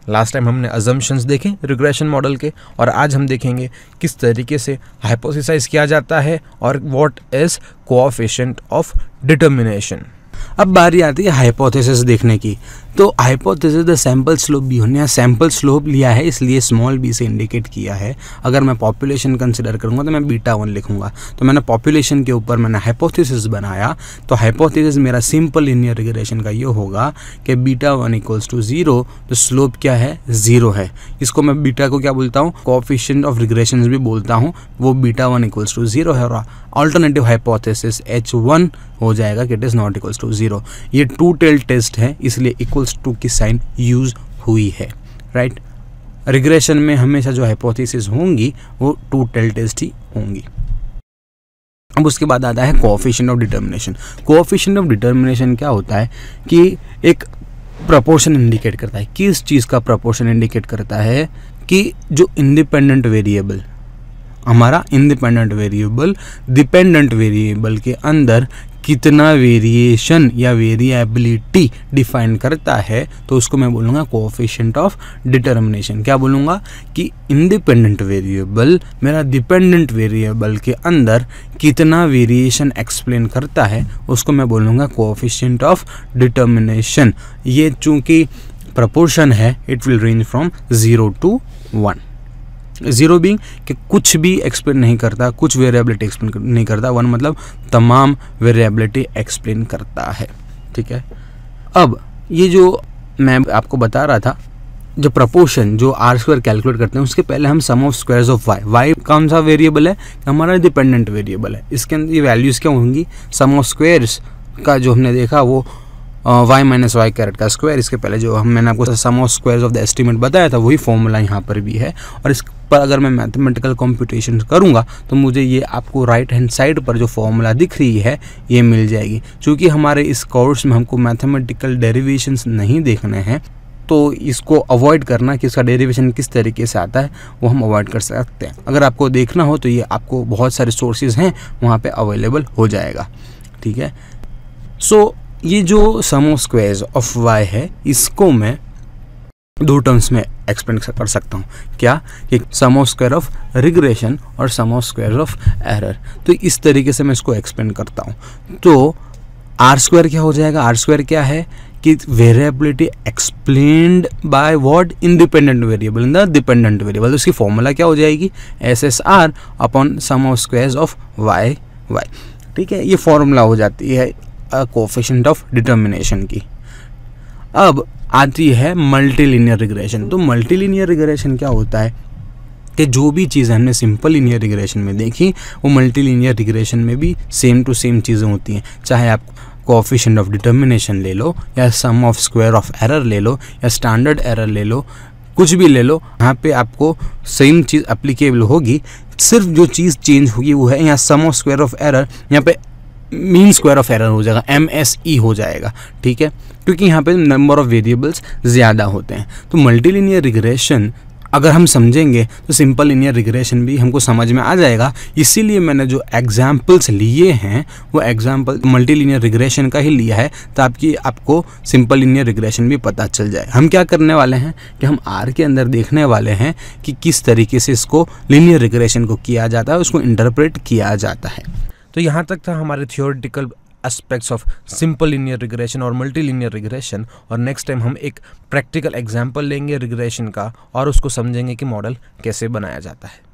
Last time हमने assumptions देखे regression model के, और आज हम देखेंगे किस तरीके से हाइपोथेसाइज किया जाता है और what is coefficient of determination. अब बारी आती है हाइपोथेसिस देखने की। तो hypothesis the sample slope b होने, सैंपल स्लोप लिया है इसलिए स्मॉल बी से इंडिकेट किया है। अगर मैं पॉपुलेशन कंसिडर करूंगा तो मैं बीटा 1 लिखूंगा। तो मैंने पॉपुलेशन के ऊपर मैंने हाइपोथेसिस बनाया, तो हाइपोथेसिस मेरा सिंपल लीनियर रिग्रेशन का ये होगा कि बीटा 1 इक्वल्स टू 0, तो स्लोप क्या है 0 है। इसको मैं बीटा को क्या बोलता हूँ, कोएफिशिएंट ऑफ रिग्रेशन भी बोलता हूँ, वो बीटा 1 इक्वल्स टू 0 है। और अल्टरनेटिव हाइपोथेसिस H1 हो जाएगा कि it is not equals to 0। ये टू टेल टेस्ट है इसलिए इक्वल्स टू की साइन यूज हुई है, राइट। रिग्रेशन में हमेशा जो हाइपोथेसिस होंगी वो टू टेल टेस्ट ही होंगी। अब उसके बाद आता है coefficient of determination. Coefficient of determination क्या होता है कि एक प्रपोर्शन इंडिकेट करता है। किस चीज़ का प्रपोर्शन इंडिकेट करता है कि जो इंडिपेंडेंट वेरिएबल, हमारा इंडिपेंडेंट वेरिएबल डिपेंडेंट वेरिएबल के अंदर कितना वेरिएशन या वेरिएबिलिटी डिफाइन करता है, तो उसको मैं बोलूँगा कोएफिशिएंट ऑफ डिटर्मिनेशन। क्या बोलूँगा कि इंडिपेंडेंट वेरिएबल मेरा डिपेंडेंट वेरिएबल के अंदर कितना वेरिएशन एक्सप्लेन करता है, उसको मैं बोलूँगा कोएफिशिएंट ऑफ डिटर्मिनेशन। ये चूँकि प्रपोर्शन है, it will range from 0 to 1। 0 being कि कुछ भी एक्सप्लेन नहीं करता, कुछ वेरिएबिलिटी एक्सप्लेन नहीं करता, 1 मतलब तमाम वेरिएबिलिटी एक्सप्लेन करता है, ठीक है। अब ये जो मैं आपको बता रहा था, जो प्रपोर्शन जो R² कैलकुलेट करते हैं उसके पहले हम sum of squares of y कौन सा वेरिएबल है, हमारा डिपेंडेंट वेरिएबल है। इसके अंदर ये वैल्यूज़ क्या होंगी, सम ऑफ स्क्वायर्स का जो हमने देखा वो y माइनस वाई कैरेट का स्क्वायर। इसके पहले जो मैंने आपको sum of squares of the estimate बताया था वही फॉर्मूला यहाँ पर भी है। और इस पर अगर मैं मैथमेटिकल कंप्यूटेशन करूँगा तो मुझे ये आपको राइट हैंड साइड पर जो फॉर्मूला दिख रही है ये मिल जाएगी। चूँकि हमारे इस कोर्स में हमको मैथमेटिकल डेरिवेशंस नहीं देखने हैं, तो इसको अवॉइड करना कि इसका डेरिवेशन किस तरीके से आता है वो हम अवॉइड कर सकते हैं। अगर आपको देखना हो तो ये आपको बहुत सारे सोर्सेज हैं वहाँ पे अवेलेबल हो जाएगा, ठीक है। सो ये जो sum of squares of y है इसको मैं दो टर्म्स में एक्सप्लेन कर सकता हूँ। क्या कि sum of square of regression और sum of square of error. तो इस तरीके से मैं इसको एक्सप्लेन करता हूँ। तो R² क्या हो जाएगा, R² क्या है कि variability explained by what, independent variable in the dependent variable. तो इसकी फॉर्मूला क्या हो जाएगी, SSR upon sum of squares of y, ठीक है। ये फॉर्मूला हो जाती है कोएफिशिएंट ऑफ डिटर्मिनेशन की। अब आती है मल्टीलिनियर रिग्रेशन। तो मल्टीलिनियर रिग्रेशन क्या होता है कि जो भी चीज़ हमने सिंपल लीनियर रिग्रेशन में देखी वो मल्टीलिनियर रिग्रेशन में भी सेम टू सेम चीज़ें होती हैं। चाहे आप कोएफिशिएंट ऑफ डिटर्मिनेशन ले लो या sum of square of error ले लो या स्टैंडर्ड एरर ले लो, कुछ भी ले लो, यहाँ पे आपको सेम चीज़ एप्लीकेबल होगी। सिर्फ जो चीज़ चेंज होगी वो है यहाँ sum of square of error, यहाँ पे मीन स्क्वायर ऑफ एरर हो जाएगा, MSE हो जाएगा, ठीक है, क्योंकि यहाँ पे नंबर ऑफ वेरिएबल्स ज़्यादा होते हैं। तो मल्टीलिनियर रिग्रेशन अगर हम समझेंगे तो सिंपल लीनियर रिग्रेशन भी हमको समझ में आ जाएगा। इसीलिए मैंने जो एग्जाम्पल्स लिए हैं वो एग्जाम्पल मल्टीलिनियर रिग्रेशन का ही लिया है, ताकि आपको सिंपल लीनियर रिग्रेशन भी पता चल जाए। हम क्या करने वाले हैं कि हम R के अंदर देखने वाले हैं कि किस तरीके से इसको लीनियर रिग्रेशन को किया जाता है, उसको इंटरप्रेट किया जाता है। तो यहाँ तक था हमारे theoretical aspects of simple linear regression और मल्टी लीनियर रिग्रेशन। और नेक्स्ट टाइम हम एक प्रैक्टिकल एग्जांपल लेंगे रिग्रेशन का और उसको समझेंगे कि मॉडल कैसे बनाया जाता है।